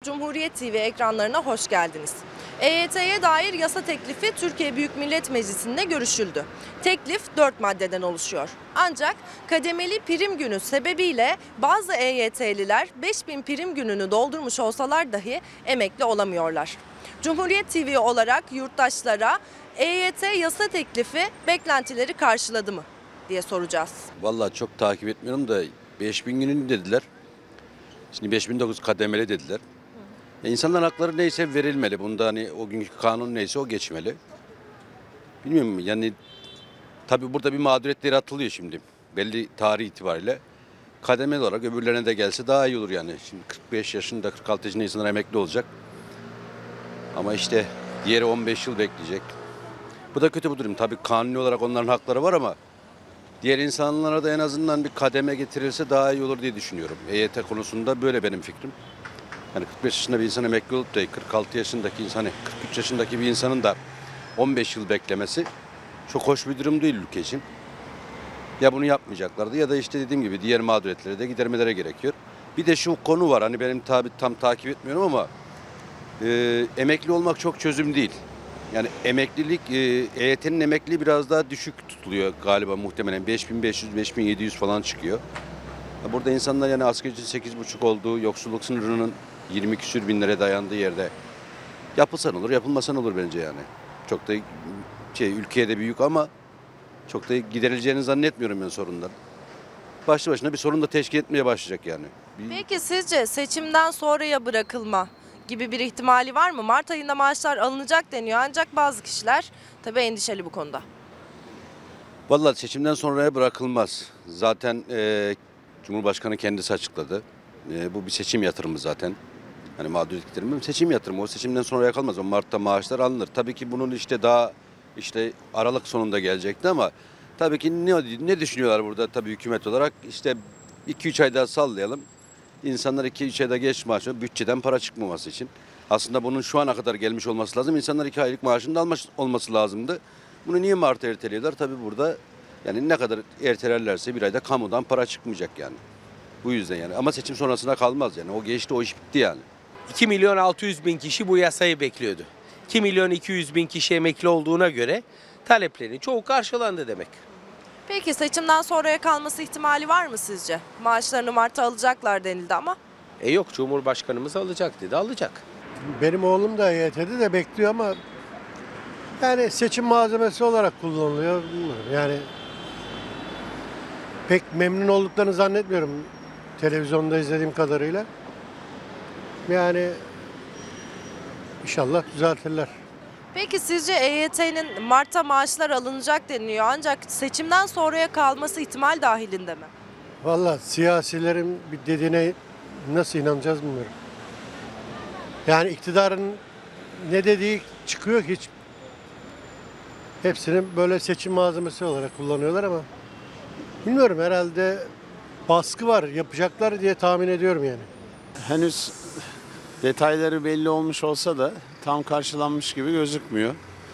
Cumhuriyet TV ekranlarına hoş geldiniz. EYT'ye dair yasa teklifi Türkiye Büyük Millet Meclisi'nde görüşüldü. Teklif 4 maddeden oluşuyor. Ancak kademeli prim günü sebebiyle bazı EYT'liler 5000 prim gününü doldurmuş olsalar dahi emekli olamıyorlar. Cumhuriyet TV olarak yurttaşlara EYT yasa teklifi beklentileri karşıladı mı diye soracağız. Vallahi çok takip etmiyorum da 5000 gününü dediler. Şimdi 5009 kademeli dediler. İnsanların hakları neyse verilmeli. Bunda hani o günkü kanun neyse o geçmeli. Bilmiyorum yani tabii burada bir mağduriyetleri atılıyor şimdi. Belli tarih itibariyle. Kademeli olarak öbürlerine de gelse daha iyi olur yani. Şimdi 45 yaşında 46 yaşında insanlar emekli olacak. Ama işte diğeri 15 yıl bekleyecek. Bu da kötü bu durum. Tabii kanuni olarak onların hakları var ama diğer insanlara da en azından bir kademe getirilse daha iyi olur diye düşünüyorum. EYT konusunda böyle benim fikrim. Yani 45 yaşında bir insan emekli olup da 46 yaşındaki insan, 43 yaşındaki bir insanın da 15 yıl beklemesi çok hoş bir durum değil ülke için. Ya bunu yapmayacaklardı ya da işte dediğim gibi diğer mağduriyetleri de gidermeleri gerekiyor. Bir de şu konu var hani benim tam takip etmiyorum ama emekli olmak çok çözüm değil. Yani emeklilik, EYT'nin emekliliği biraz daha düşük tutuluyor galiba muhtemelen 5500-5700 falan çıkıyor. Burada insanlar yani asgari ücretin 8,5 olduğu, yoksulluk sınırının 20 küsür bin liraya dayandığı yerde yapılsan olur, yapılmasan olur bence yani. Çok da ülkeye de büyük ama çok da giderileceğini zannetmiyorum ben sorundan. Başlı başına bir sorun da teşkil etmeye başlayacak yani. Peki sizce seçimden sonraya bırakılma gibi bir ihtimali var mı? Mart ayında maaşlar alınacak deniyor ancak bazı kişiler tabii endişeli bu konuda. Vallahi seçimden sonraya bırakılmaz. Zaten Cumhurbaşkanı kendisi açıkladı. Bu bir seçim yatırımı zaten. Hani mağduriyet giderimi seçim yatırımı. O seçimden sonraya kalmaz. O Mart'ta maaşlar alınır. Tabii ki bunun daha Aralık sonunda gelecekti ama tabii ki ne düşünüyorlar burada tabii hükümet olarak? İşte 2-3 ay daha sallayalım. İnsanlar 2-3 ayda geç maaşı bütçeden para çıkmaması için. Aslında bunun şu ana kadar gelmiş olması lazım. İnsanlar 2 aylık maaşının da almış olması lazımdı. Bunu niye Mart'a erteliyorlar? Tabii burada yani ne kadar ertelerlerse bir ayda kamudan para çıkmayacak yani. Bu yüzden yani. Ama seçim sonrasına kalmaz yani. O geçti, o iş bitti yani. 2 milyon 600 bin kişi bu yasayı bekliyordu. 2 milyon 200 bin kişi emekli olduğuna göre taleplerin çoğu karşılandı demek. Peki seçimden sonraya kalması ihtimali var mı sizce? Maaşlarını Mart'ta alacaklar denildi ama. Yok, Cumhurbaşkanımız alacak dedi, alacak. Benim oğlum da EYT'de de bekliyor ama yani seçim malzemesi olarak kullanılıyor. Bilmiyorum. Yani pek memnun olduklarını zannetmiyorum televizyonda izlediğim kadarıyla. Yani inşallah düzeltirler. Peki sizce EYT'nin Mart'ta maaşlar alınacak deniliyor ancak seçimden sonraya kalması ihtimal dahilinde mi? Vallahi siyasilerin bir dediğine nasıl inanacağız bilmiyorum. Yani iktidarın ne dediği çıkıyor ki hiç. Hepsini böyle seçim malzemesi olarak kullanıyorlar ama bilmiyorum herhalde baskı var yapacaklar diye tahmin ediyorum yani. Henüz detayları belli olmuş olsa da tam karşılanmış gibi gözükmüyor.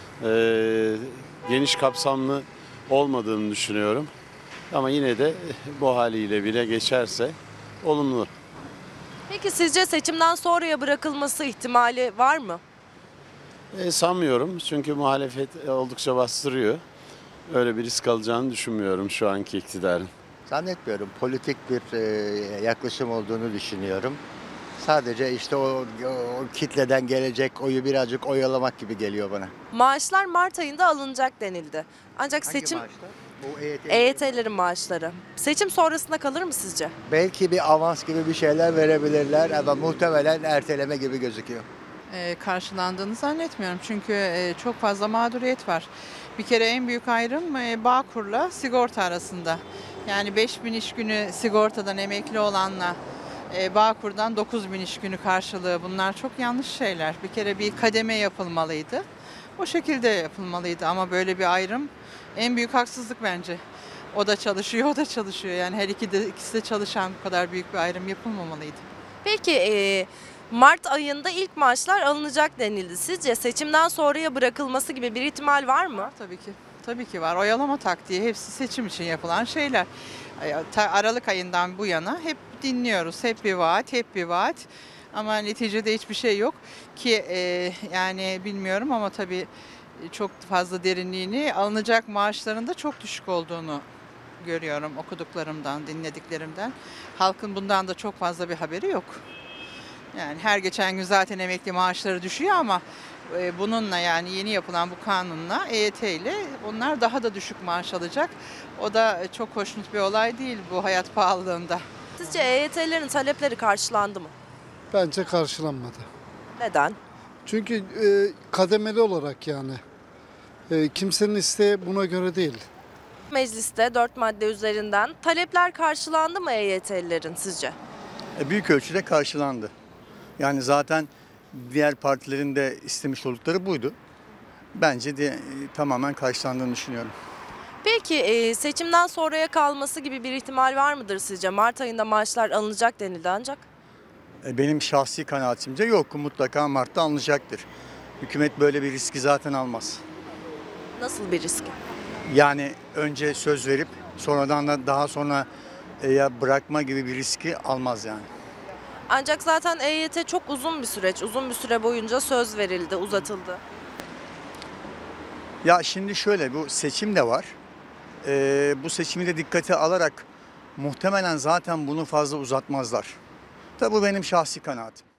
Geniş kapsamlı olmadığını düşünüyorum. Ama yine de bu haliyle bile geçerse olumlu. Peki sizce seçimden sonraya bırakılması ihtimali var mı? Sanmıyorum çünkü muhalefet oldukça bastırıyor. Öyle bir risk alacağını düşünmüyorum şu anki iktidarın. Zannetmiyorum. Politik bir yaklaşım olduğunu düşünüyorum. Sadece işte o kitleden gelecek oyu birazcık oyalamak gibi geliyor bana. Maaşlar Mart ayında alınacak denildi. Ancak seçim EYT'lerin maaşları seçim sonrasında kalır mı sizce? Belki bir avans gibi bir şeyler verebilirler ama muhtemelen erteleme gibi gözüküyor. Karşılandığını zannetmiyorum. Çünkü çok fazla mağduriyet var. Bir kere en büyük ayrım Bağkur'la sigorta arasında. Yani 5000 iş günü sigortadan emekli olanla Bağkur'dan 9000 iş günü karşılığı, bunlar çok yanlış şeyler. Bir kere bir kademe yapılmalıydı. O şekilde yapılmalıydı ama böyle bir ayrım en büyük haksızlık bence. O da çalışıyor, o da çalışıyor. Yani her ikisi de çalışan, bu kadar büyük bir ayrım yapılmamalıydı. Peki Mart ayında ilk maaşlar alınacak denildi. Sizce seçimden sonraya bırakılması gibi bir ihtimal var mı? Tabii ki. Tabii ki var. Oyalama taktiği, hepsi seçim için yapılan şeyler. Aralık ayından bu yana hep dinliyoruz. Hep bir vaat, hep bir vaat. Ama neticede hiçbir şey yok ki yani bilmiyorum ama tabii çok fazla derinliğini, alınacak maaşların da çok düşük olduğunu görüyorum okuduklarımdan, dinlediklerimden. Halkın bundan da çok fazla bir haberi yok. Yani her geçen gün zaten emekli maaşları düşüyor ama bununla, yani yeni yapılan bu kanunla, EYT ile onlar daha da düşük maaş alacak. O da çok hoşnut bir olay değil bu hayat pahalılığında. Sizce EYT'lerin talepleri karşılandı mı? Bence karşılanmadı. Neden? Çünkü kademeli olarak yani kimsenin isteği buna göre değil. Mecliste 4 madde üzerinden talepler karşılandı mı EYT'lilerin sizce? Büyük ölçüde karşılandı. Yani zaten diğer partilerin de istemiş oldukları buydu. Bence de tamamen karşılandığını düşünüyorum. Peki seçimden sonraya kalması gibi bir ihtimal var mıdır sizce? Mart ayında maaşlar alınacak denildi ancak. Benim şahsi kanaatimce yok. Mutlaka Mart'ta alınacaktır. Hükümet böyle bir riski zaten almaz. Nasıl bir risk? Yani önce söz verip sonradan da daha sonra ya bırakma gibi bir riski almaz yani. Ancak zaten EYT çok uzun bir süreç. Uzun bir süre boyunca söz verildi, uzatıldı. Ya şimdi şöyle, bu seçim de var. Bu seçimi de dikkate alarak muhtemelen zaten bunu fazla uzatmazlar. Tabii bu benim şahsi kanaatim.